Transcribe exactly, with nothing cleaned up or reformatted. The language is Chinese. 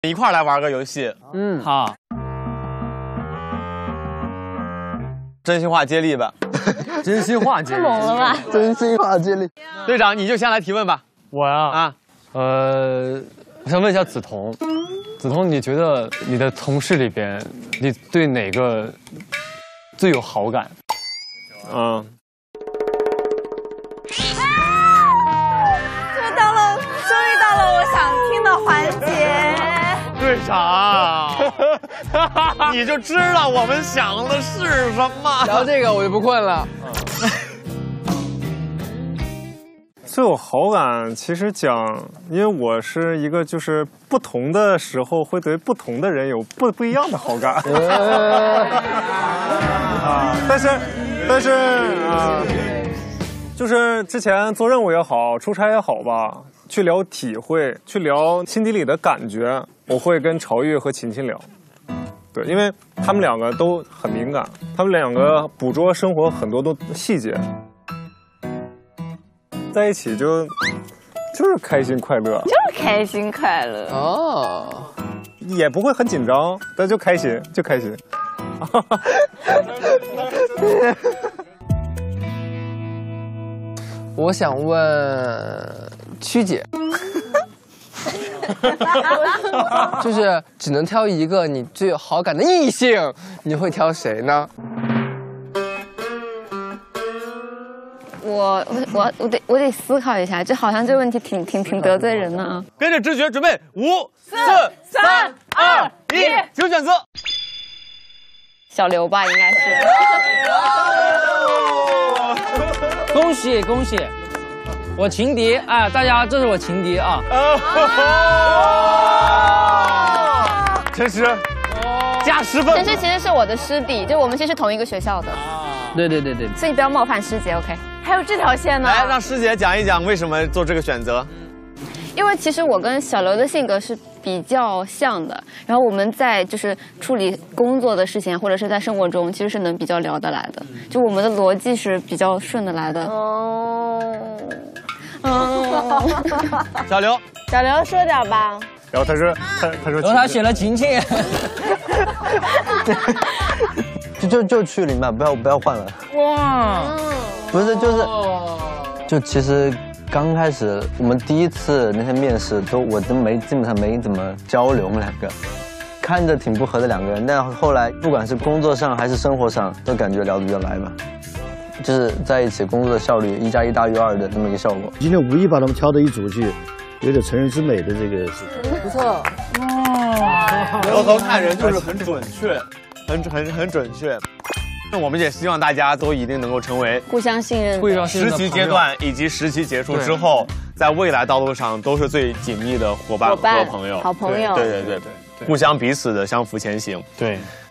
一块儿来玩个游戏。 嗯，好。 真心话接力吧。 真心话接力。 太猛了吧！ 真心话接力。 队长，你就先来提问吧。 我呀， 啊， 呃，我想问一下梓潼，梓潼，你觉得你的同事里边，你对哪个最有好感？ 嗯。 到了，终于到了我想听的环节。 队长，你就知道我们想的是什么。 聊这个我就不困了。 最有好感，其实讲，因为我是一个就是不同的时候会对不同的人有不不一样的好感。啊，但是，但是啊。 就是之前做任务也好，出差也好吧，去聊体会，去聊心底里的感觉，我会跟朝玉和琴琴聊。对，因为他们两个都很敏感，他们两个捕捉生活很多的细节，在一起就就是开心快乐， 就是开心快乐哦， 也不会很紧张，但就开心，就开心。 我想问曲姐，就是只能挑一个你最有好感的异性，你会挑谁呢？ 我我我我得我得思考一下，这好像这个问题挺挺挺得罪人的啊。 跟着直觉准备，五、四、三、二、一，请选择。 小刘吧，应该是。 恭喜恭喜！我情敌，哎，大家，这是我情敌啊！ 陈实，加十分。 陈实其实是我的师弟，就我们其实是同一个学校的。 对对对对， 所以不要冒犯师姐 ，OK？ 还有这条线呢。 来，让师姐讲一讲为什么做这个选择。 因为其实我跟小刘的性格是比较像的，然后我们在就是处理工作的事情或者是在生活中，其实是能比较聊得来的，就我们的逻辑是比较顺得来的。哦， 哦，小刘， 小刘说点吧。 然后他说，他他说， 然后他选了晴晴。 就就就去零吧，不要不要换了。 哇， 不是就是，就其实。 刚开始我们第一次那天面试都我都没基本上没怎么交流，我们两个看着挺不合的两个人，但后来不管是工作上还是生活上都感觉聊得比较来吧，就是在一起工作的效率一加一大于二的这么一个效果。 今天无意把他们挑到一组去，有点成人之美的这个事情。 不错， 哇，回头看人就是很准确，很很很准确。 那我们也希望大家都一定能够成为互相信任、 实习阶段以及实习结束之后，在未来道路上都是最紧密的伙伴和朋友、 好朋友。 对对对对，互相彼此的相扶前行。 对，